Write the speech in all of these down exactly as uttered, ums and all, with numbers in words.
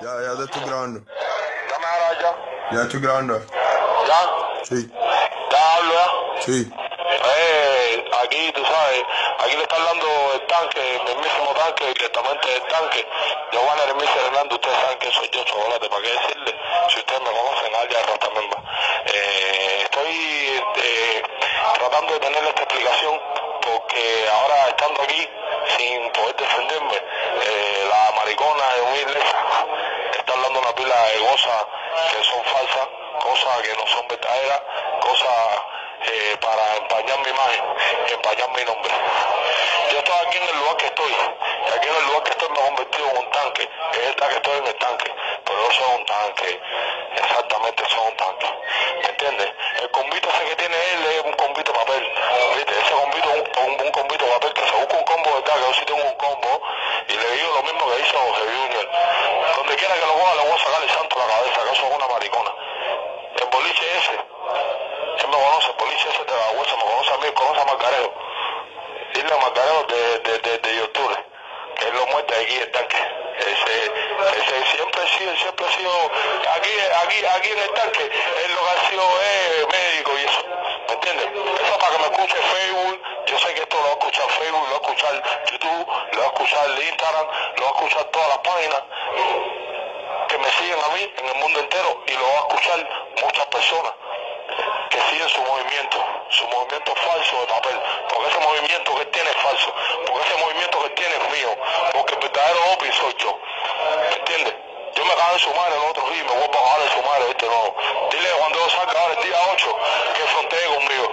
Ya, ya te estoy grabando. Dame ahora ya. Ya estoy grabando. ¿Ya? Sí. ¿Ya hablo ya? Sí. Eh, aquí, tú sabes, aquí le están dando el tanque, el mismísimo tanque, directamente del tanque. Yo, Juan Hermín Hernando, ustedes saben que soy yo, chocolate, ¿para qué decirle? Si ustedes me conocen, alias Rastamemba. Eh, estoy eh, tratando de tener esta explicación porque ahora estando aquí, sin poder defenderme, eh, la maricona de una iglesia está hablando una pila de cosas que son falsas, cosas que no son verdaderas, cosas eh, para empañar mi imagen, empañar mi nombre. Yo estoy aquí en el lugar que estoy, y aquí en el lugar que estoy me he convertido en un tanque. Es verdad que estoy en el tanque, pero yo soy un tanque, exactamente soy un tanque, ¿me entiendes? El convito ese que tiene él es un convito de papel, ¿viste? Ese convito es un, un, un convito de papel que se busca un combo, ¿verdad? Que yo sí tengo un combo, y le digo lo mismo que hizo Jorge Junior. Donde quiera que lo coja le voy a sacar el santo a la cabeza, que eso es una maricona. El boliche ese, él me conoce, el boliche ese de la huesa, me conoce a mí, conoce a Margareo. Dile a Margareo de, de, de, de octubre, que él lo muerte aquí el tanque. Ese, ese siempre ha sido, siempre ha sido, aquí, aquí, aquí en el tanque, él lo que ha sido es médico y eso, ¿me entiendes? Eso para que me escuche Facebook, yo sé que esto lo va a escuchar Facebook, lo va a escuchar YouTube, lo va a escuchar Instagram, lo va a escuchar todas las páginas que me siguen a mí en el mundo entero, y lo va a escuchar muchas personas que siguen su movimiento, su movimiento falso de papel, porque ese movimiento que él tiene es falso, porque ese movimiento que él tiene es mío, porque el verdadero Opi soy yo, ¿me entiendes? Yo me acabo de sumar el otro día y me voy a acabar de sumar este nuevo. Dile que cuando yo salga ahora el día ocho, que frontee conmigo.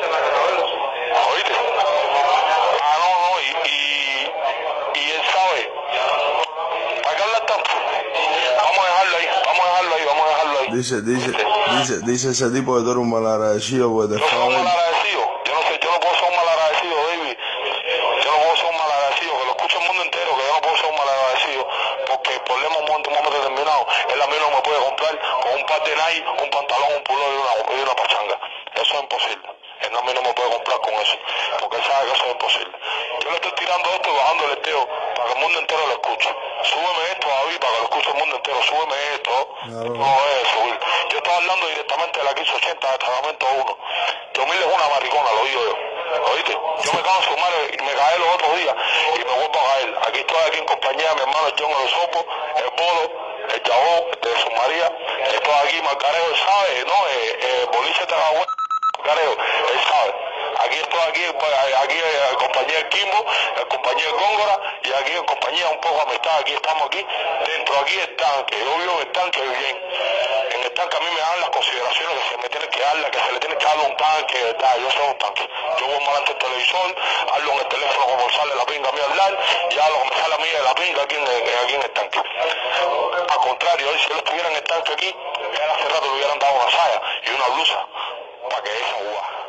¿Oíste? Ah, no, no, y, y, y él sabe. ¿Para qué hablar tanto? Vamos a dejarlo ahí, vamos a dejarlo ahí, vamos a dejarlo ahí. Dice, dice, ¿Oíste? dice, dice ese tipo que tú eres un malagradecido, pues te Yo soy un joder. malagradecido, yo no sé, yo no puedo ser un malagradecido, David. Yo no puedo ser un malagradecido, que lo escuche el mundo entero, que yo no puedo ser un malagradecido, porque el problema en un momento, un momento determinado, él a mí no me puede comprar con un par de Nike, un pantalón, un pullover y una, y una pachanga. Eso es imposible. Él a mí no me puede comprar con eso, porque él sabe que eso es imposible. Yo le estoy tirando esto y bajando el esteo para que el mundo entero lo escuche. Súbeme esto, David, para que lo escuche el mundo entero, súbeme esto. Claro. No es subir. Yo estaba hablando directamente de la quince ochenta de Tratamiento uno. Yo mil es una maricona, lo digo yo. ¿Oíste? Yo me acabo de sumar y me caí los otros días y me vuelvo a caer. Aquí estoy aquí en compañía de mi hermano John El Sopo, el Bolo, el Chabó, de Su María. Estoy aquí, Margareo, él sabe, ¿no? Eh, eh, Boliche de la Hue- Margareo, él sabe. Aquí estoy aquí, pues, aquí en compañía de Kimbo, en compañía de Góngora, y aquí en compañía un poco de amistad. Aquí estamos aquí, dentro aquí el tanque. Yo vivo en el tanque bien. En el tanque a mí me dan las consideraciones que se me tiene que dar, que se le tiene que dar a un tanque, ¿verdad? Yo soy un tanque. Yo voy mal ante el televisor, hablo en el teléfono como sale la pinga a mí a hablar, y hablo como me sale a mí de la pinga aquí en el, aquí en el tanque. Al contrario, hoy si él estuviera en el tanque aquí, él hace rato le hubieran dado una saya y una blusa para que esa jugara.